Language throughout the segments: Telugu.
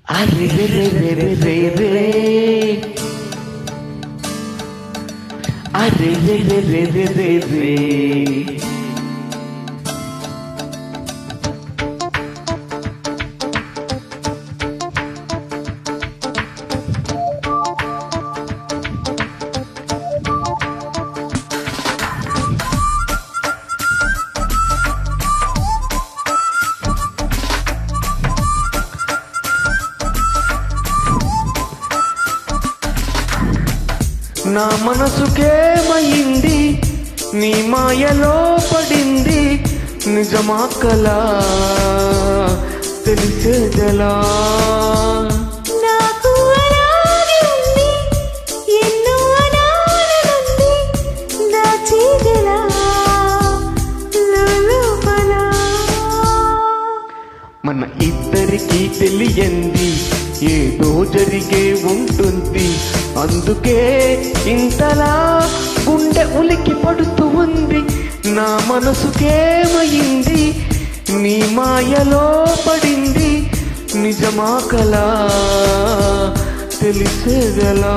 అరే రే రే రే రే రే అరే రే రే రే రే రే రే నా మనసుకేమైంది నీ మాయలో పడింది నిజమా కలా తెలిసేదెలా నాకు అలాగే ఉంది ఎన్నో అనాలనుంది దాచేదెలా లోపల మన ఇద్దరికి తెలియంది ఏదో జరిగే ఉంటుంది అందుకే ఇంతలా గుండె ఉలికి పడుతూ ఉంది నా మనసుకేమైంది నీ మాయలో పడింది నిజమా కలా తెలిసేదెలా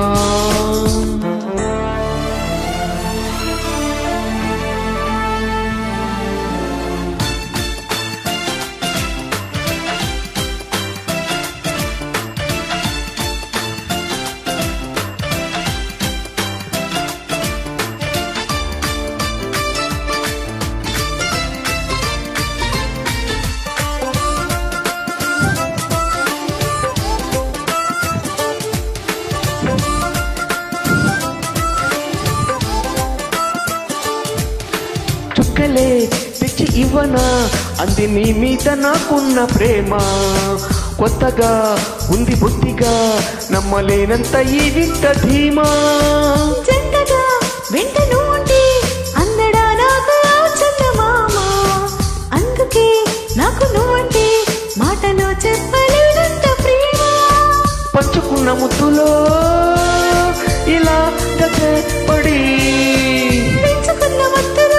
చుక్కలే తెచ్చి ఇవ్వనా అంది నీ మీద నాకున్న ప్రేమ కొత్తగా ఉంది బుద్ధిగా నమ్మలేనంత ఈ వింత ధీమా జంటగా వెంట నుండి అందడా నాకు చందమామ అందుకే నాకు నువ్వంటే మాటలో చెప్పలేనంత ప్రేమ పంచుకున్న ముద్దులో ఇలా గతే పడి పెంచుకున్న మత్తులో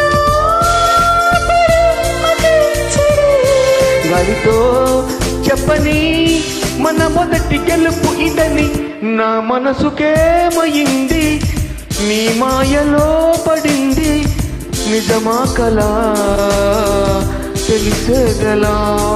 గాలితో చెప్పని మన మొదటి గెలుపు ఇదని నా మనసుకేమైంది నీ మాయలో పడింది నిజమా కలా తెలిసేదెలా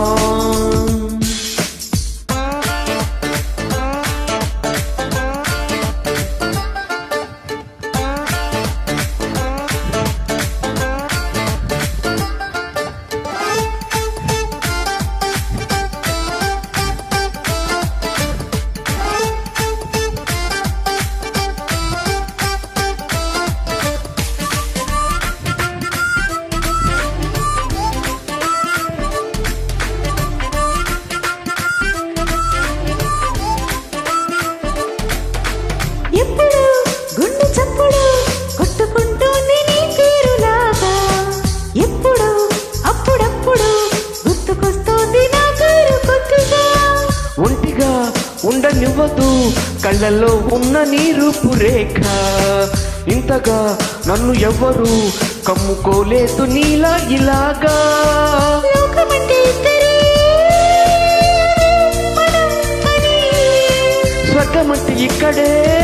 ఎప్పుడు గుండె చప్పుడు కొట్టుకుంటూనే నీ పేరులాగా ఎప్పుడు అప్పుడప్పుడు గుర్తుకొస్తోంది నా పేరు కొద్దిగా ఒంటిగా ఉండనివ్వదు కళ్ళల్లో ఉన్న నీ రూపురేఖ ఇంతగా నన్ను ఎవ్వరు కమ్ముకోలేదు నీలా ఇలాగా లోకమంటే ఇద్దరే మనం అని స్వర్గమంటే ఇక్కడే